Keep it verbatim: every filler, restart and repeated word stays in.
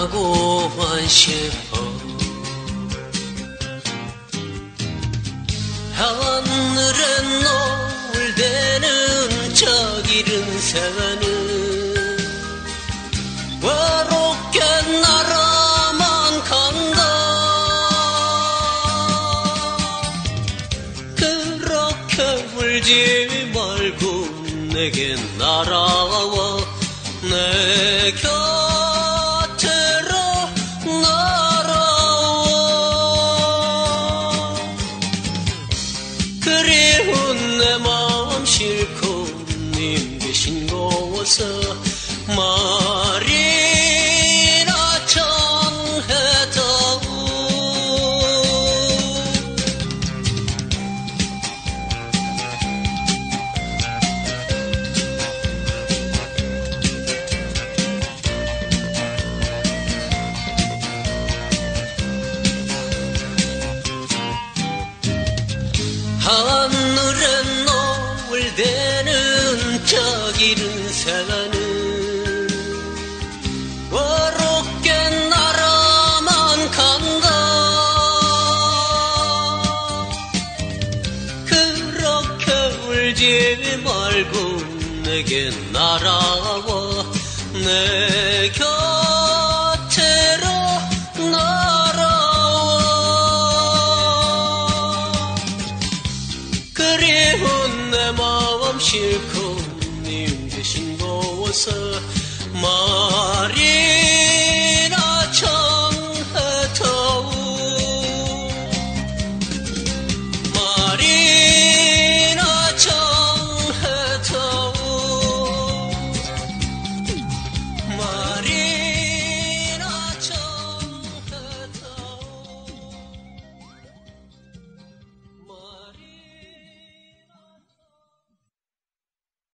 가고만 싶어. 하늘에 노을대는 저 길은 새는 외롭게 날아만 간다. 그렇게 울지 말고 내게 날아와 내 곁으로 날아와. 그리운 내 마음 싣고 님 계신 곳에 말이나 전해다오. 하늘에 노을대는 저 길은 새는 외롭게 날아만 간다. 그렇게 울지 말고 내게 날아와 내 곁으로 날아와. 그리운 내 마음 싣고 님 계신 곳에 말이